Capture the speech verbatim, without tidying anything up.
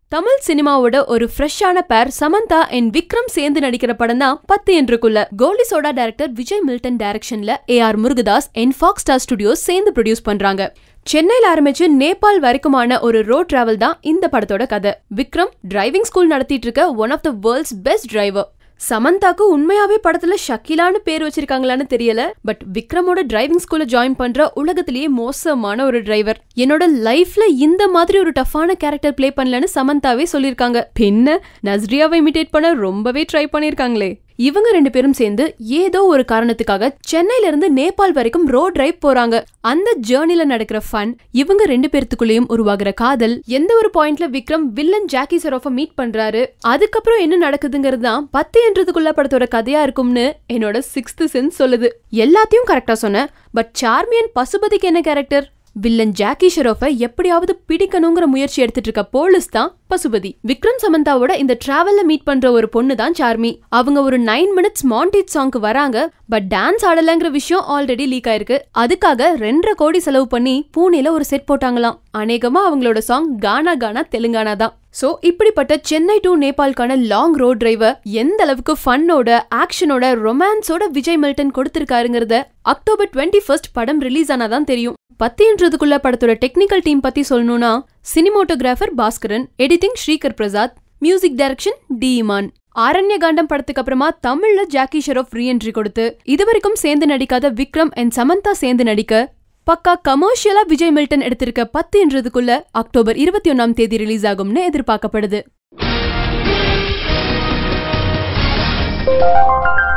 தமிழ் சினிமாவோட ஒரு ஃப்ரெஷ்ஷான பேர் சமந்தா அண்ட் விக்ரம் சேர்ந்து நடிக்கிற படம் தான் பத்து என்றுக்குள்ள. கோலி சோடா டைரக்டர் விஜய் மில்டன் டைரக்ஷன்ல A R Murugadoss and Fox Star Studios சேர்ந்து ப்ரொடியூஸ் பண்றாங்க. சென்னையில ஆரம்பிச்சு நேபாள் வரைக்குமான ஒரு ரோட் டிராவல் தான் இந்த படத்தோட கதை. விக்ரம் டிரைவிங் ஸ்கூல் நடத்திட்டு இருக்க one of the world's best driver. சமந்தாக்கு உண்மையாவே படத்துல ஷக்கிலான்னு பேர் வச்சிருக்காங்களான்னு தெரியல. பட் விக்ரமோட டிரைவிங் ஸ்கூல்ல ஜாயின் பண்ற உலகத்திலேயே மோசமான ஒரு டிரைவர். என்னோட லைஃப்ல இந்த மாதிரி ஒரு டஃப்பான கேரக்டர் பிளே பண்ணலன்னு சமந்தாவே சொல்லிருக்காங்க. பின்ன நஸ்ரியாவை இமிடேட் பண்ண ரொம்பவே ட்ரை பண்ணிருக்காங்களே. இவங்க ரெண்டு பேரும் சேர்ந்து ஏதோ ஒரு காரணத்துக்காக சென்னையில இருந்து நேபாள் வரைக்கும் ரோட் டிரைவ் போறாங்க. அந்த ஜேர்னில நடக்கிற ஃபன், இவங்க ரெண்டு பேருக்குள்ளேயும் உருவாகிற காதல், எந்த ஒரு பாயிண்ட்ல விக்ரம் வில்லன் ஜாக்கி ஷெரோஃபை மீட் பண்றாரு, அதுக்கப்புறம் என்ன நடக்குதுங்கிறது தான் பத்து என்றதுக்குள்ள படத்தோட கதையா இருக்கும்னு என்னோட சிக்ஸ்த் சென்ஸ் சொல்லுது. எல்லாத்தையும் கரெக்டா சொன்னேன். பட் சார்மியன் பசுபதிக்கு என்ன கேரக்டர்? வில்லன் ஜாக்கி ஷெரோஃபை எப்படியாவது பிடிக்கணுங்கிற முயற்சி எடுத்துட்டு இருக்க போலீஸ் தான் பசுபதி. விக்ரம் சமந்தாவோட இந்த டிராவல்ல மீட் பண்ற ஒரு பொண்ணு தான் சார்மி. அவங்க ஒரு நைன் மினிட்ஸ் மாண்டேஜ் சாங்க்கு வராங்க. பட் டான்ஸ் ஆடலங்கிற விஷயம் ஆல்ரெடி லீக் ஆயிருக்கு. அதுக்காக ரெண்டரை கோடி செலவு பண்ணி பூனேல ஒரு செட் போட்டாங்களாம். அநேகமா அவங்களோட சாங் கானா கானா தெலுங்கானா தான். சோ இப்படிப்பட்ட சென்னை டு நேபாளுக்கான லாங் ரோட் டிரைவர் எந்த அளவுக்கு ஃபன்னோட, ஆக்ஷனோட, ரொமான்ஸோட விஜய் மில்டன் கொடுத்திருக்காருங்கிறத அக்டோபர் டுவெண்ட்டி ஃபர்ஸ்ட் படம் ரிலீஸ் ஆனாதான் தெரியும். பத்து என்றதுக்குள்ள படத்தோட டெக்னிக்கல் டீம் பத்தி சொல்லணும்னா, cinematographer Baskaran, editing Srikar Prasad, music direction டி.imman. ஆரண்ய காண்டம் படத்துக்கு அப்புறமா தமிழ்ல ஜாக்கி ஷெரோஃப் ரீஎன்ட்ரி கொடுத்து இதுவரைக்கும் சேர்ந்து நடிக்காத விக்ரம் அண்ட் சமந்தா சேர்ந்து நடிக்க பக்கா கமர்ஷியலா விஜய் மில்டன் எடுத்திருக்க பத்து என்றதுக்குள்ள அக்டோபர் இருபத்தி ஒன்னாம் தேதி ரிலீஸ் ஆகும்னு எதிர்பார்க்கப்படுது.